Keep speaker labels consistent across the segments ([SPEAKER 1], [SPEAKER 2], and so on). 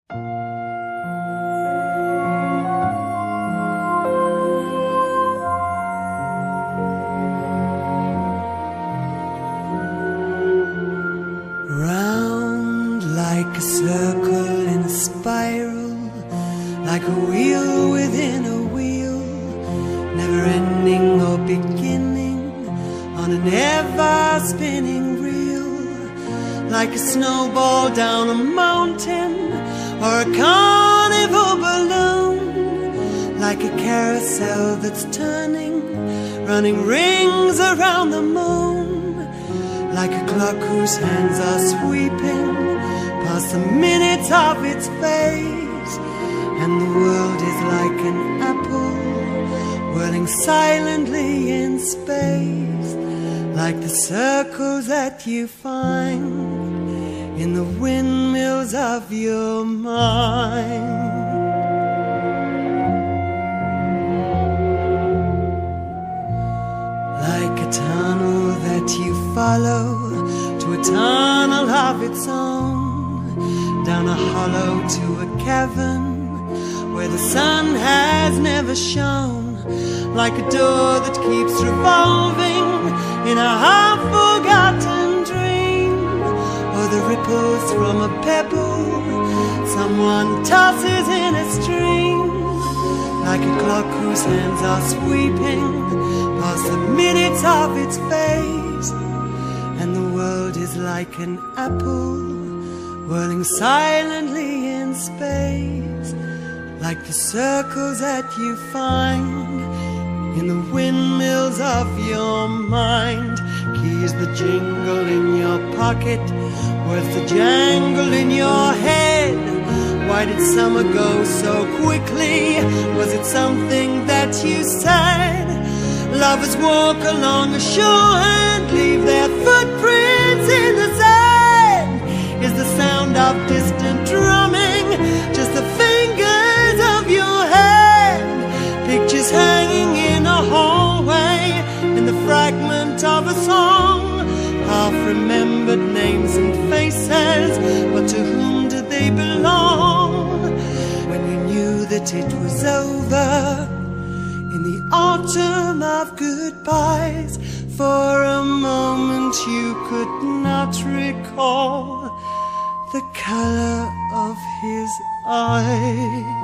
[SPEAKER 1] Round like a circle in a spiral, like a wheel within a wheel, never ending or beginning on an ever-spinning reel, like a snowball down a mountain or a carnival balloon, like a carousel that's turning, running rings around the moon, like a clock whose hands are sweeping past the minutes of its face, and the world is like an apple whirling silently in space, like the circles that you find in the windmills of your mind. Like a tunnel that you follow to a tunnel of its own, down a hollow to a cavern where the sun has never shone, like a door that keeps revolving in a half-forgotten dream, or the ripples from a pebble someone tosses in a stream, like a clock whose hands are sweeping past the minutes of its face, and the world is like an apple whirling silently in space, like the circles that you find in the windmills of your mind. Keys that jingle in your pocket, words that jangle in your head. Why did summer go so quickly? Was it something that you said? Lovers walk along a shore and leave their footprints in the sand. Is the sound of distant drumming just the fingers of your hand? Pictures hanging in a hallway in the fragment of a song, half-remembered names and faces, but to whom did they belong? When you knew that it was over, in the autumn of goodbyes, for a moment you could not recall the color of his eyes.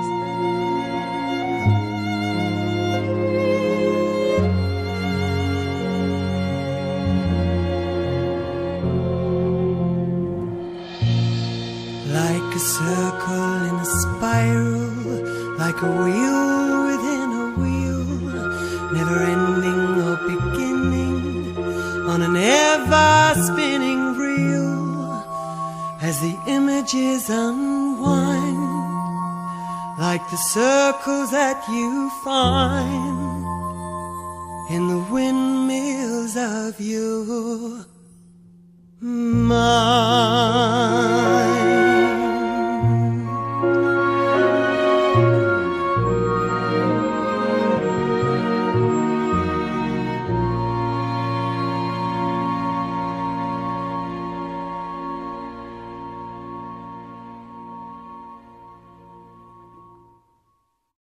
[SPEAKER 1] Like a circle in a spiral, like a wheel within a wheel, never ending or beginning on an ever-spinning reel, as the images unwind, like the circles that you find in the windmills of your mind.